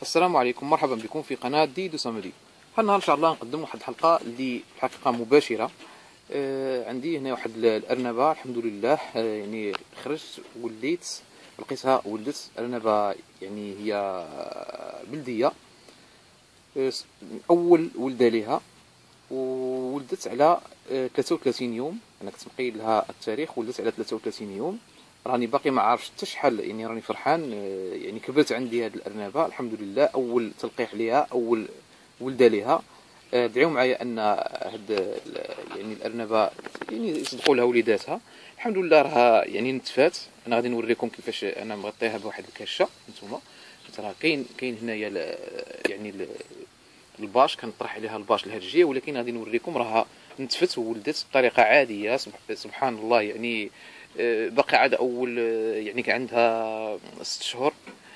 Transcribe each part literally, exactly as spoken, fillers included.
السلام عليكم، مرحبا بكم في قناة ديدو سامري. هالنهار ان شاء الله نقدم واحد الحلقة اللي الحقيقة مباشرة. آه عندي هنا واحد الأرنبة الحمد لله. آه يعني خرجت وليت لقيتها ولدت أرنبة، يعني هي بلدية. آه أول ولدة ليها، وولدت على آه ثلاثة وثلاثين يوم. أنا كنت مقيد لها التاريخ، ولدت على ثلاثة وثلاثين يوم. راني باقي ما عارفش حتى شحال، يعني راني فرحان. يعني كبرت عندي هذه الارنبه الحمد لله. اول تلقيح ليها، اول ولده ليها. دعيو معايا ان هاد يعني الارنبه يعني يصدقوا لها وليداتها الحمد لله. راها يعني نتفات. انا غادي نوريكم كيفاش انا مغطيها بواحد الكاشه. نتوما راه كاين كاين هنايا يعني الباش كنطرح عليها الباش لهاد الجهه، ولكن غادي نوريكم راها نتفت وولدت بطريقه عاديه. سبحان الله. يعني باقي عاد اول، يعني كان عندها ست شهور.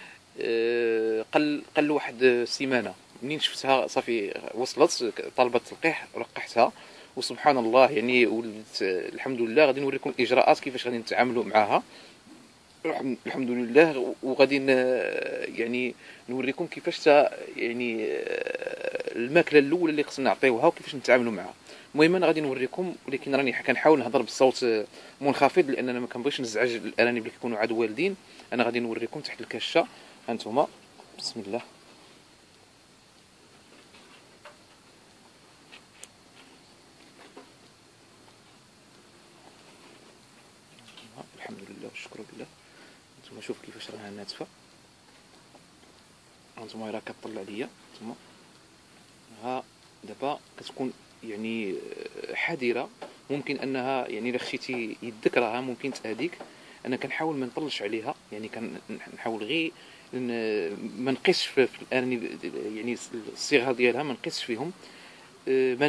قل قل واحد السيمانه منين شفتها صافي وصلت طلبت تلقيح، لقحتها وسبحان الله يعني ولدت الحمد لله. غادي نوريكم الاجراءات كيفاش غادي نتعاملوا معها الحمد لله. وغادي يعني نوريكم كيفاش يعني الماكله الاولى اللي خصنا نعطيوها وكيفاش نتعاملوا معها. المهم انا غادي نوريكم، ولكن راني كنحاول نهضر بالصوت منخفض لاننا ما كنبغيش نزعج الارانب اللي كيكونوا عاد والدين. انا غادي نوريكم تحت الكاشه. هانتوما بسم الله. الحمد لله والشكر لله. هانتوما شوف كيفاش راها ناتفه. هانتوما راه كطلع ليا. هانتوما ها دابا كتكون يعني حذره. ممكن انها يعني الا خشيتي يدك راها ممكن تاذيك. انا كنحاول ما نطلش عليها، يعني كنحاول غير ما نقيسش في الارانب، يعني الصغار ديالها ما نقيسش فيهم. ما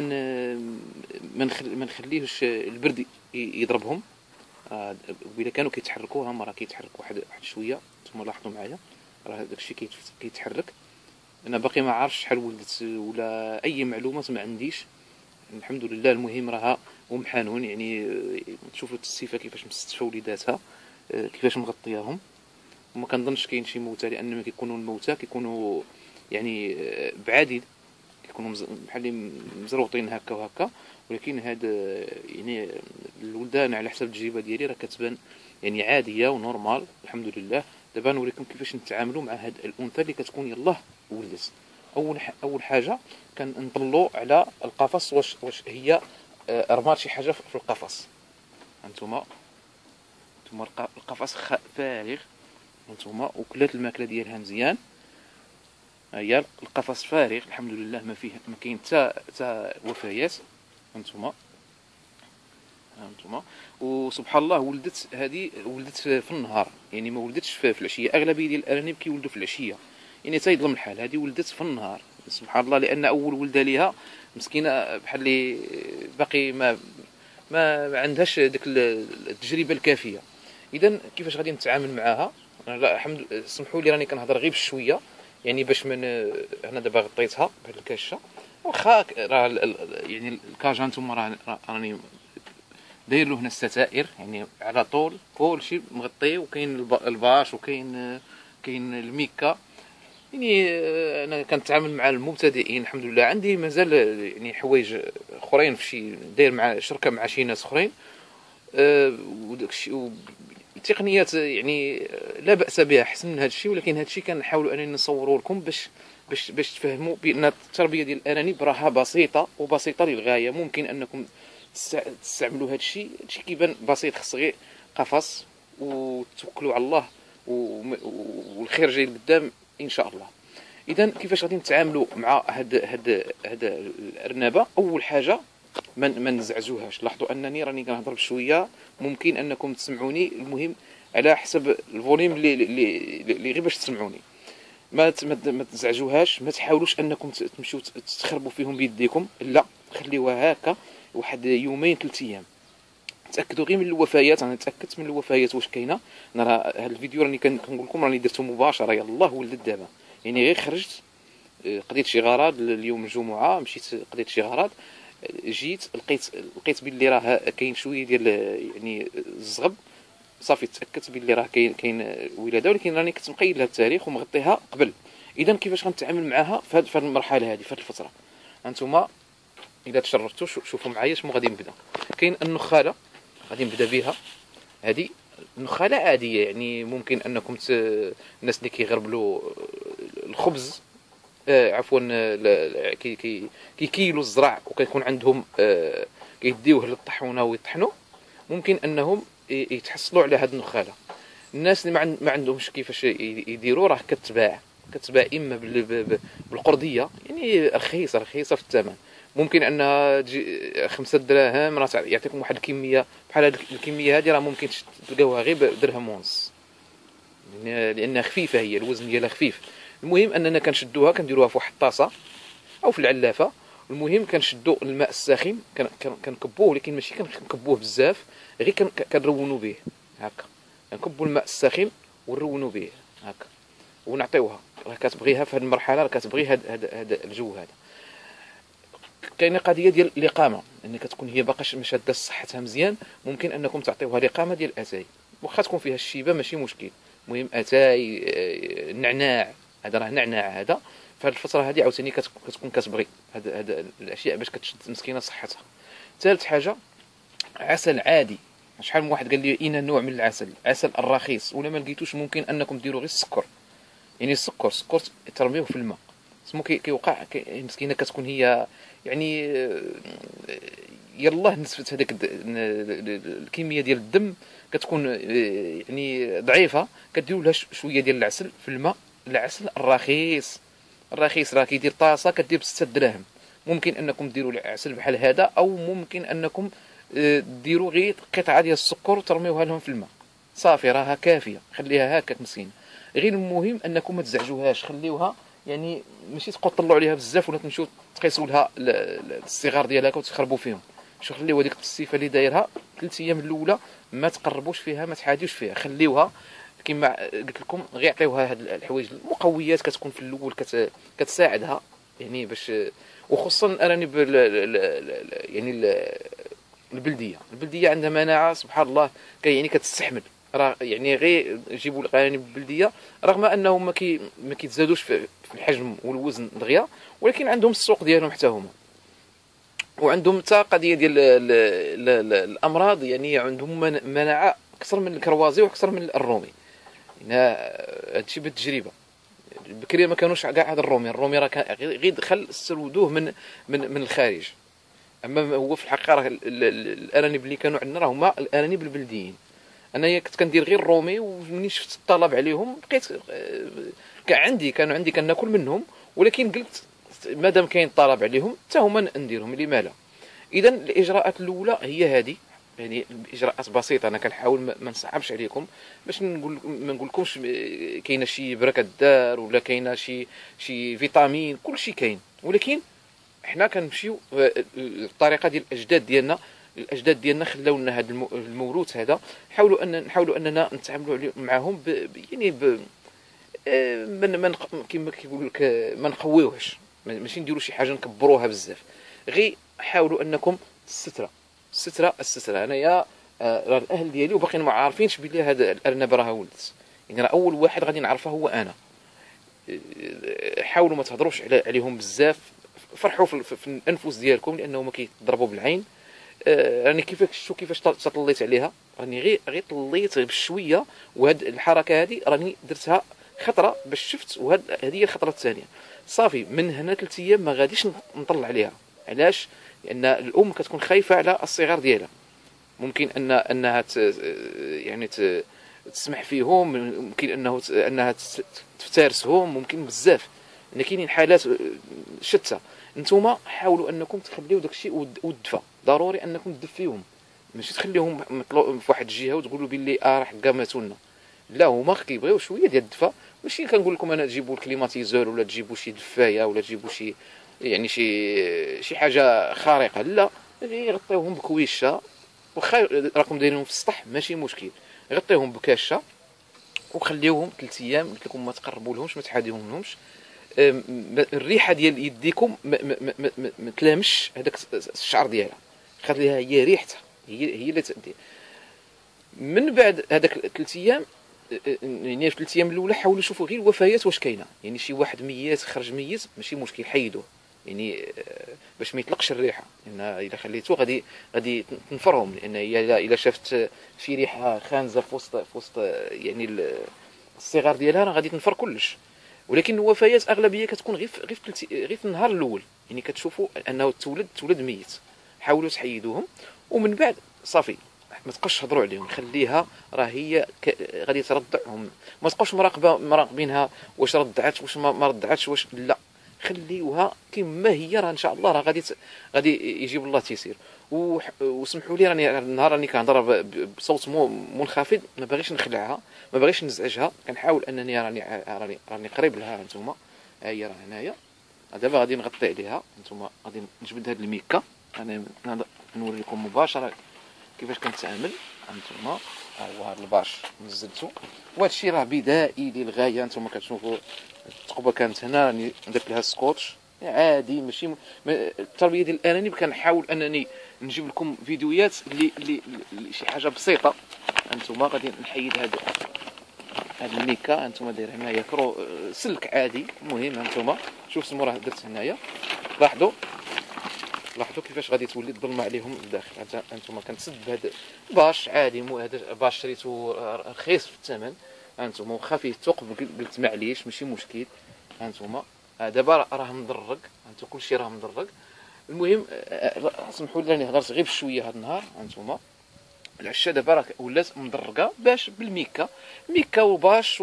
ما نخليهش البرد يضربهم. الا كانوا كيتحركوا هما راه كيتحركوا واحد واحد شويه. نتوما لاحظوا معايا راه داكشي كيتحرك. انا باقي ما عارفش شحال ولدت ولا اي معلومات ما عنديش. الحمد لله. المهم راها ام حنون، يعني تشوفوا السيفه كيفاش مستفى وليداتها، كيفاش مغطياهم. وما كنظنش كاين شي موتى، لان ما كيكونوا الموتى كيكونوا يعني بعادين، كيكونوا بحال مزروطين هكا وهكا. ولكن هاد يعني الولدان على حسب التجربه ديالي راه كتبان يعني عاديه ونورمال الحمد لله. دابا نوريكم كيفاش نتعاملوا مع هاد الانثى اللي كتكون يلاه ولدت. اول اول حاجه كنطلوا على القفص، واش واش هي رمات شي حاجه في القفص. هانتوما هانتوما القفص فارغ. هانتوما وكلات الماكله ديالها مزيان. هي القفص فارغ الحمد لله، ما فيه ما كاين حتى حتى وفيات. هانتوما هانتوما وسبحان الله ولدت هذه ولدت في النهار، يعني ما ولدتش في العشيه. اغلبيه ديال الارانب كيولدوا في العشيه، يعني تيظلم الحال. هذه ولدت في النهار سبحان الله، لان اول ولده ليها مسكينه بحال اللي باقي ما ما عندهاش ديك التجربه الكافيه. اذا كيفاش غادي نتعامل معها؟ لا الحمد، سمحوا لي راني كنهضر غير بشويه، يعني باش من انا دابا غطيتها بهاد الكاشه. واخا راه يعني الكاجا نتوما راني داير له هنا الستائر، يعني على طول كلشي مغطي، وكاين الباش وكاين كاين الميكا. يعني انا كنتعامل مع المبتدئين الحمد لله. عندي مازال يعني حوايج اخرين في شي داير مع شركه مع شي ناس اخرين. أه وداكشي التقنيات يعني لا باس بها، احسن من هذا الشيء. ولكن هذا الشيء كنحاولوا اننا نصوروا لكم باش باش باش تفهموا بان التربيه ديال الارانب راها بسيطه وبسيطه للغايه. ممكن انكم تستعملوا هذا الشيء. هذا الشيء كيبان بسيط، خص غير قفص وتوكلوا على الله والخير جاي لقدام ان شاء الله. اذا كيفاش غادي نتعاملوا مع هاد هاد هاد الارنبه؟ اول حاجه ما ما نزعجوهاش. لاحظوا انني راني كنهضر بشويه، ممكن انكم تسمعوني. المهم على حسب الفوليم اللي اللي اللي غير باش تسمعوني. ما ما تزعجوهاش، ما تحاولوش انكم تمشيو تخربوا فيهم بيديكم، لا خليوها هكا واحد يومين ثلاث ايام. تاكدوا غير من الوفيات. انا تاكدت من الوفيات واش كاينه. انا راه هذا الفيديو راني كنقول لكم راني درته مباشره، يلاه ولدت دابا. يعني غير خرجت قضيت شي غراض اليوم الجمعه، مشيت قضيت شي غراض، جيت لقيت لقيت باللي راه كاين شويه ديال يعني الزغب. صافي تاكدت باللي راه كاين كاين ولاده، ولكن راني كنت مقيد لها التاريخ ومغطيها قبل. اذا كيفاش غنتعامل معاها في هذه المرحله هذه، في هذه الفتره؟ انتم اذا تشرفتوا شوفوا معايا شنو غادي نبدا. كاين النخاله غادي نبدا بها. هذه نخاله عاديه، يعني ممكن انكم ت... الناس اللي كيغربلوا الخبز، آه عفوا كي كي كيكيلوا الزرع وكيكون عندهم آه كيديوه للطحونه ويطحنوا، ممكن انهم يتحصلوا على هذه النخاله. الناس اللي ما, ما عندهمش كيفاش يديروا راه كتباع كتباع اما بالقرديه، يعني رخيصه رخيصه في الثمن، ممكن انها تجي خمسة دراهم، راه يعطيكم واحد الكميه بحال هذه الكميه هذه، راه ممكن تلقاوها غير بدرهم ونص، لانها خفيفه، هي الوزن ديالها خفيف. المهم اننا كنشدوها كنديروها في واحد الطاسه او في العلافه. المهم كنشدوا الماء الساخن كنكبوه، ولكن ماشي كنكبوه بزاف، غير كنرونوا به هكا، كنكبوا الماء الساخن ونرونوا به هكا ونعطيوها. راه كتبغيها في هذه المرحله، راه كتبغي هذا هذا الجو هذا. كاينه قضيه ديال الاقامه، ان كتكون هي باقاش ما شاده صحتها مزيان، ممكن انكم تعطيوها الاقامه ديال الاتاي، واخا تكون فيها الشيبه ماشي مشكل. المهم اتاي، نعناع، هذا راه نعناع هذا في هذه الفتره هذه عاوتاني كتكون كتبغي هاد هاد الاشياء باش كتشد مسكينه صحتها. ثالث حاجه عسل عادي. شحال من واحد قال لي اين نوع من العسل، عسل الرخيص، ولا ما لقيتوش ممكن انكم ديروا غير السكر، يعني السكر سكر ترميوه في الماء، سمو كيوقع مسكينه كتكون هي يعني يلاه نسبه هذاك الكميه ديال الدم كتكون يعني ضعيفه، كديروا لها شويه ديال العسل في الماء. العسل الرخيص الرخيص راه كيدير طاسه كدير بستة دراهم، ممكن انكم ديروا عسل بحال هذا، او ممكن انكم ديروا غير قطعه ديال السكر وترميوها لهم في الماء صافي، راها كافيه، خليها هكاك مسكينه. غير المهم انكم ما تزعجوهاش، خليوها يعني ماشي تبقاو تطلعوا عليها بزاف ولا تمشيو تقيسوا لها الصغار ديالها وتخربوا فيهم. شو خليوها ديك الصيفه اللي دايرها ثلاث ايام الاولى ما تقربوش فيها، ما تحاديوش فيها، خليوها كما قلت لكم. غير عطيوها هاد الحوايج المقويات كتكون في الاول كت... كتساعدها يعني باش، وخصوصا الارانب يعني البلديه البلديه عندها مناعه سبحان الله، كي يعني كتستحمل. راه يعني غير يجيبوا الارانب البلديه رغم انهم ما كي ما كيتزادوش في الحجم والوزن دغيا، ولكن عندهم السوق ديالهم حتى هما، وعندهم حتى قضيه ديال الامراض، يعني عندهم مناعه اكثر من الكروازي واكثر من الرومي. هادشي بالتجربه. بكري ما كانوش كاع هذا الرومي، الرومي راه غير دخل استلودوه من من من الخارج. اما هو في الحقيقه راه الارانب اللي كانوا عندنا راه هما الارانب البلديين. انايا كنت كندير غير الرومي، ومنين شفت الطلب عليهم بقيت كان عندي كانوا عندي كناكل منهم، ولكن قلت مادام كاين طلب عليهم حتى هما نديرهم لما لا. اذا الاجراءات الاولى هي هذه، يعني اجراءات بسيطه. انا كنحاول ما نصعبش عليكم باش نقول ما نقولكمش كاينه شي بركه الدار ولا كاينه شي شي فيتامين، كل شيء كاين، ولكن حنا كنمشيو الطريقه ديال الاجداد ديالنا. الاجداد ديالنا خلاو لنا هذا الموروث هذا، حاولوا ان نحاولوا اننا نتعاملوا معهم ب يعني ب من من كما كيقولوا لك ما نقويوهش، ماشي نديروا شي حاجه نكبروها بزاف، غير حاولوا انكم الستره الستره الستره. انايا راه الاهل ديالي وباقيين ما عارفينش بلي هذا الارنب راه ولدت، يعني راه اول واحد غادي نعرفه هو انا. حاولوا ما تهضروش عليهم بزاف، فرحوا في الانفس ديالكم لانهم كيضربوا بالعين. راني كيفاش شو كيفاش طليت عليها، راني غير غير طليت بشويه، وهاد الحركه هذه راني درتها خطره باش شفت، وهاد هذه هي الخطره الثانيه. صافي من هنا ثلاث ايام ما غاديش نطلع عليها. علاش؟ لان الام كتكون خايفه على الصغار ديالها، ممكن ان انها ت... يعني ت... تسمح فيهم، ممكن انه ت... انها تفترسهم، ممكن بزاف، ان كاينين حالات شتى. نتوما حاولوا انكم تخليو داكشي والدفى، ضروري انكم تدفيوهم، ماشي تخليهم في واحد الجهه وتقولوا باللي اه راه حكا ماتوا لنا. لا، هما كيبغيو شويه ديال الدفى، ماشي كنقول لكم انا تجيبوا الكليماتيزور ولا تجيبوا شي دفايه ولا تجيبوا شي يعني شي شي حاجه خارقه، لا، غطيوهم بكويشه، واخا راكم دايرينهم في السطح ماشي مشكل، غطيوهم بكاشه وخليوهم ثلاث ايام. قلت لكم ما تقربوا لهمش، ما تحاديهم لهمش. الريحه ديال يديكم ما, ما, ما, ما, ما تلامش هذاك الشعر ديالها، خليها هي ريحتها هي هي اللي تدير. من بعد هذاك ثلاث ايام يعني في ثلاث ايام الاولى حاولوا شوفوا غير الوفيات واش كاينه، يعني شي واحد ميت خرج ميت ماشي مشكل حيدوه، يعني باش ما يطلقش الريحه، لان الا خليتو غادي غادي تنفرهم، لان هي الا شافت شي ريحه خانزه في وسط في وسط يعني الصغار ديالها راه غادي تنفر كلش. ولكن الوفيات اغلبيه كتكون غير غير غير في النهار الاول، يعني كتشوفوا انه تولد تولد ميت، حاولوا تحيدوهم ومن بعد صافي ما تبقاوش تهضروا عليهم، خليها راه هي ك... غادي ترضعهم، ما تبقاوش مراقبه مراقبينها واش رضعت واش ما رضعتش واش لا، خليوها كما هي، راه ان شاء الله راه غادي ت... غادي يجيب الله التيسير. و... وسمحوا لي راني النهار راني كنهضر ب... بصوت مو... منخفض، ما باغيش نخلعها ما باغيش نزعجها، كنحاول انني راني راني راني قريب لها. هانتوما ها هي راه هنايا، دابا غادي نغطي عليها، هانتوما غادي نجبد هاد الميكا، انا نوري لكم مباشره كيفاش كنتعامل. هانتوما ها هو هاد الباش نزلتو، وهذا الشيء راه بدائي للغايه. هانتوما كتشوفوا الثقبه كانت هنا، راني درت لها سكوتش عادي، ماشي م... التربيه ديال الارانب كنحاول انني نجيب لكم فيديوهات اللي اللي شي حاجه بسيطه. هانتوما غادي نحيد هاد هاد الميكا، هانتوما داير هنايا كرو سلك عادي. المهم هانتوما شوف سمو راه درت هنايا، لاحظوا لاحظوا كيفاش غادي تولي الظلمه عليهم لداخل. هانتوما كنسد بهذا باش عادي، مو هذا باش شريتو رخيص في الثمن. هانتوما واخا فيه ثقب قلت معليش ماشي مشكل. هانتوما دابا راه مدرج، هانتوما كلشي راه مدرج. المهم سمحوا لي راني هضرت غير بشويه هذا النهار. هانتوما العشا دابا راه ولات مدرجه باش بالميكا، ميكا وباش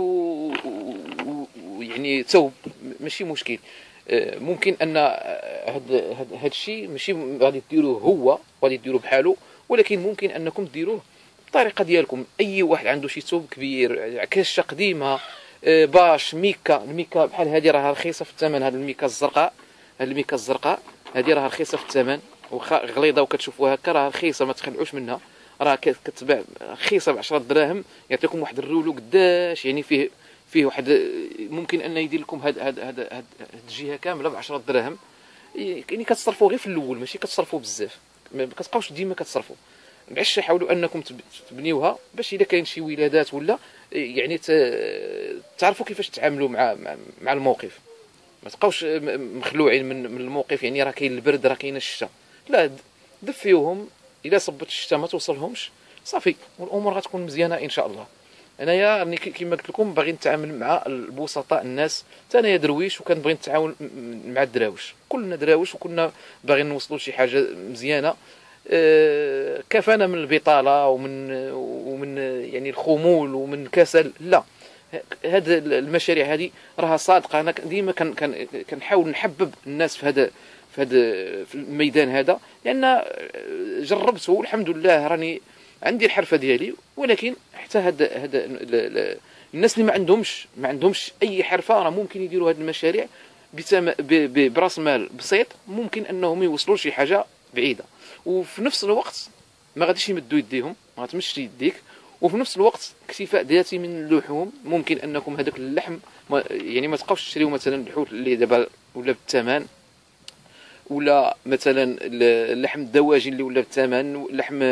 ويعني ثوب ماشي مشكل. ممكن ان هاد هاد هاد الشيء ماشي غادي ديروه هو غادي ديروه بحالو، ولكن ممكن انكم ديروه بالطريقه ديالكم. اي واحد عنده شي ثوب كبير، كاشه قديمه، باش ميكا، الميكا بحال هذه راه رخيصه في الثمن. هاد الميكا الزرقاء، هاد الميكا الزرقاء هذه راه رخيصه في الثمن، واخا غليظه وكتشوفوها هكا راه رخيصه ما تخلعوش منها، راه كتباع رخيصه ب عشرة دراهم. يعطيكم واحد الرولو قداش، يعني فيه فيه واحد ممكن ان يدير لكم هاد هاد هاد هاد الجهه كامله ب عشرة دراهم. يعني كتصرفوا غير في الاول، ماشي كتصرفوا بزاف، ما كتبقاوش ديما كتصرفوا. العشا حاولوا انكم تبنيوها باش اذا كاين شي ولادات ولا يعني تعرفوا كيفاش تتعاملوا مع مع الموقف، ما تبقاوش مخلوعين من من الموقف. يعني راه كاين البرد راه كاين الشتاء، لا دفيوهم، الا صبت الشتاء ما توصلهمش صافي والامور غتكون مزيانه ان شاء الله. انايا راني كيما قلت لكم باغي نتعامل مع البسطاء الناس، حتى انايا درويش وكنبغي نتعاون مع الدراوش، كلنا دراوش وكنا باغيين نوصلوا لشي حاجه مزيانه. أه كفانا من البطاله ومن ومن يعني الخمول ومن الكسل، لا هاد المشاريع هذه راها صادقه. انا ديما كان كنحاول نحبب الناس في هذا في هذا في الميدان هذا، لان جربته والحمد لله راني عندي الحرفه ديالي. ولكن حتى هاد هاد الناس اللي ما عندهمش ما عندهمش اي حرفه راه ممكن يديروا هاد المشاريع براس مال بسيط، ممكن انهم يوصلوا لشي حاجه بعيده، وفي نفس الوقت ما غاديش يمدوا يديهم، ما غتمشي يديك، وفي نفس الوقت اكتفاء ذاتي من اللحوم. ممكن انكم هذاك اللحم ما يعني ما تبقاوش تشريو مثلا الحوت اللي دابا ولا بالثمن، ولا مثلا اللحم الدواجن اللي ولا بالثمن، لحم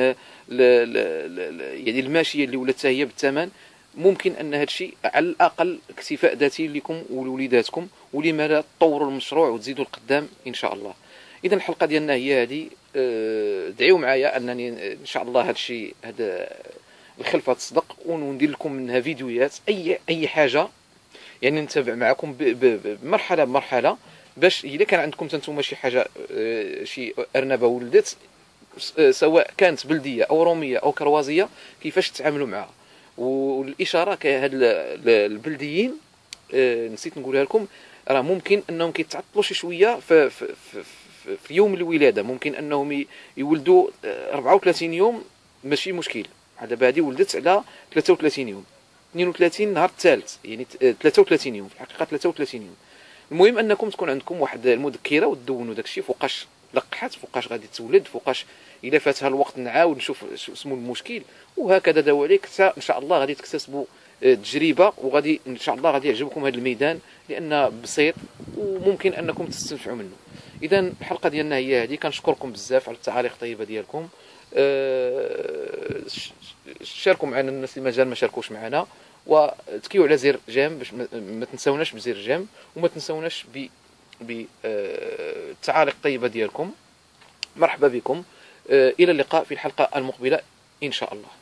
يعني الماشيه اللي ولا حتى هي بالثمن. ممكن ان هذا الشيء على الاقل اكتفاء ذاتي لكم ولوليداتكم، ولما لا تطوروا المشروع وتزيدوا القدام ان شاء الله. اذا الحلقه ديالنا هي هذه، دعيو معايا انني ان شاء الله هذا الشيء هذا الخلفه تصدق وندير لكم منها فيديوهات اي اي حاجه، يعني نتابع معكم بمرحله بمرحله، باش اذا كان عندكم نتوما شي حاجه شي ارنبه ولدت سواء كانت بلديه او روميه او كروازيه كيفاش تتعاملوا معها. والاشاره كهاد البلديين نسيت نقولها لكم، راه ممكن انهم كيتعطلوا شي شويه في, في, في, في, في يوم الولاده، ممكن انهم يولدوا أربعة وثلاثين يوم ماشي مشكل. دابا هذه ولدت على ثلاثة وثلاثين يوم، اثنين وثلاثين نهار الثالث، يعني ثلاثة وثلاثين يوم في الحقيقه ثلاثة وثلاثين يوم. المهم انكم تكون عندكم واحد المذكره وتدونوا داكشي فوقاش لقحات، فوقاش غادي تولد، فوقاش الا فاتها الوقت نعاود نشوف اسمو المشكل، وهكذا دواليك حتى ان شاء الله غادي تكتسبوا تجربه، وغادي ان شاء الله غادي يعجبكم هذا الميدان لانه بسيط وممكن انكم تستنفعوا منه. اذا الحلقه ديالنا هي هذه، كنشكركم بزاف على التعاليق الطيبه ديالكم. آه، شاركوا معنا الناس اللي مازال ما شاركوش معنا، وتكيو على زر جيم باش ما تنساوناش بزر جيم، وما تنساوناش ب بالتعاليق الطيبه ديالكم. مرحبا بكم، الى اللقاء في الحلقه المقبله ان شاء الله.